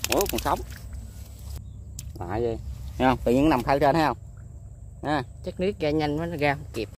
Ủa còn sống. Lạ gì. Thấy không? Tự nhiên nằm khai trên thấy không? Ha. Chắc nước ra nhanh quá nó ra không kịp.